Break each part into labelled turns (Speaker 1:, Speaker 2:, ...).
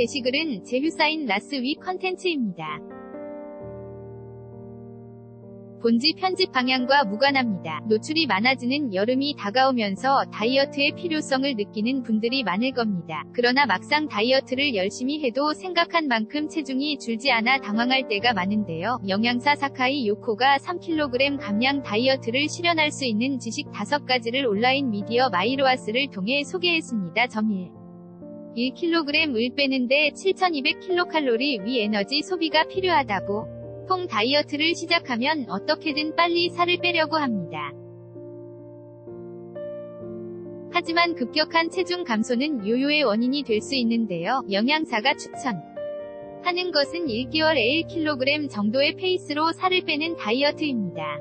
Speaker 1: 게시글은 제휴사인 라스윗 컨텐츠입니다. 본지 편집 방향과 무관합니다. 노출이 많아지는 여름이 다가오면서 다이어트의 필요성을 느끼는 분들이 많을 겁니다. 그러나 막상 다이어트를 열심히 해도 생각한 만큼 체중이 줄지 않아 당황할 때가 많은데요. 영양사 사카이 요코가 3kg 감량 다이어트를 실현할 수 있는 지식 5가지를 온라인 미디어 마이로아스를 통해 소개했습니다. 1kg을 빼는데 7200kcal 위 에너지 소비가 필요하다고. 통 다이어트를 시작하면 어떻게든 빨리 살을 빼려고 합니다. 하지만 급격한 체중 감소는 요요의 원인이 될 수 있는데요. 영양사가 추천하는 것은 1개월에 1kg 정도의 페이스로 살을 빼는 다이어트입니다.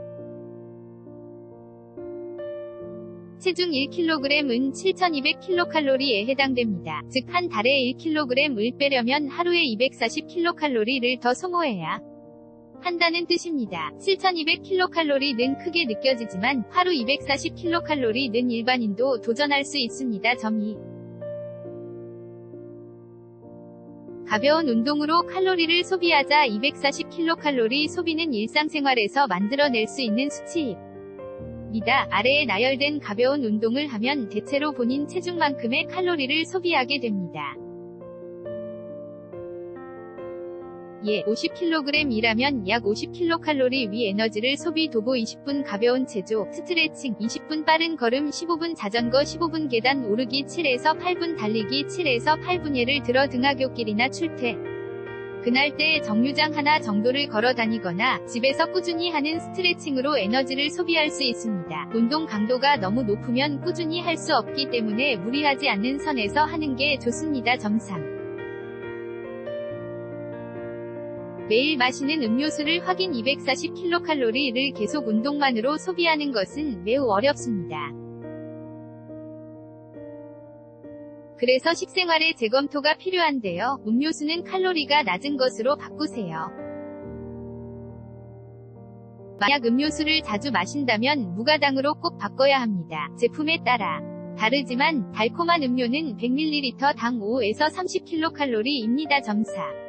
Speaker 1: 체중 1kg은 7200kcal에 해당됩니다. 즉 한 달에 1kg을 빼려면 하루에 240kcal를 더 소모해야 한다는 뜻입니다. 7200kcal는 크게 느껴지지만 하루 240kcal는 일반인도 도전할 수 있습니다. 2. 가벼운 운동으로 칼로리를 소비하자. 240kcal 소비는 일상생활에서 만들어낼 수 있는 수치입니다. 아래에 나열된 가벼운 운동을 하면 대체로 본인 체중만큼의 칼로리를 소비하게 됩니다. 50kg이라면 약 50kcal 위 에너지를 소비. 도보 20분 가벼운 체조, 스트레칭 20분 빠른 걸음 15분 자전거 15분 계단 오르기 7에서 8분 달리기 7에서 8분 예를 들어 등하굣길이나 그날 때 정류장 하나 정도를 걸어 다니거나 집에서 꾸준히 하는 스트레칭으로 에너지를 소비할 수 있습니다. 운동 강도가 너무 높으면 꾸준히 할 수 없기 때문에 무리하지 않는 선에서 하는 게 좋습니다. 3. 매일 마시는 음료수를 확인. 240kcal를 계속 운동만으로 소비하는 것은 매우 어렵습니다. 그래서 식생활의 재검토가 필요한데요. 음료수는 칼로리가 낮은 것으로 바꾸세요. 만약 음료수를 자주 마신다면 무가당으로 꼭 바꿔야 합니다. 제품에 따라 다르지만 달콤한 음료는 100ml 당 5에서 30kcal입니다. 4.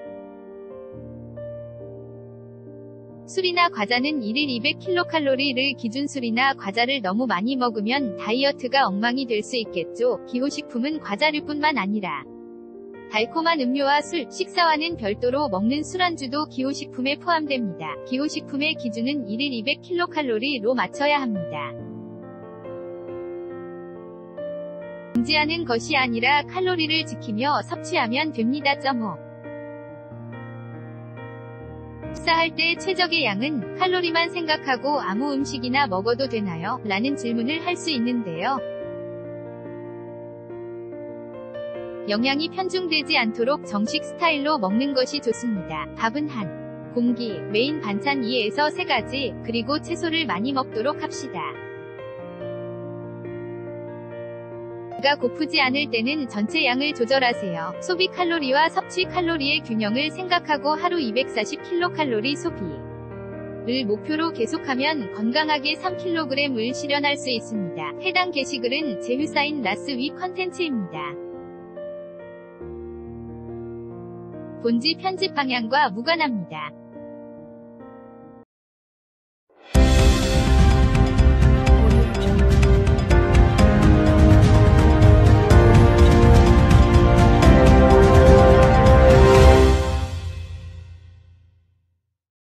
Speaker 1: 술이나 과자는 1일 200kcal를 기준. 술이나 과자를 너무 많이 먹으면 다이어트가 엉망이 될 수 있겠죠. 기호식품은 과자류뿐만 아니라 달콤한 음료와 술, 식사와는 별도로 먹는 술안주도 기호식품에 포함됩니다. 기호식품의 기준은 1일 200kcal로 맞춰야 합니다. 금지하는 것이 아니라 칼로리를 지키며 섭취하면 됩니다. 5. 식사할 때 최적의 양은 칼로리만 생각하고 아무 음식이나 먹어도 되나요? 라는 질문을 할 수 있는데요. 영양이 편중되지 않도록 정식 스타일로 먹는 것이 좋습니다. 밥은 한 공기, 메인 반찬 2에서 3가지, 그리고 채소를 많이 먹도록 합시다. 배가 고프지 않을 때는 전체 양을 조절하세요. 소비 칼로리와 섭취 칼로리의 균형을 생각하고 하루 240kcal 소비를 목표로 계속하면 건강하게 3kg을 실현할 수 있습니다. 해당 게시글은 제휴사인 라스윗 컨텐츠입니다. 본지 편집 방향과 무관합니다.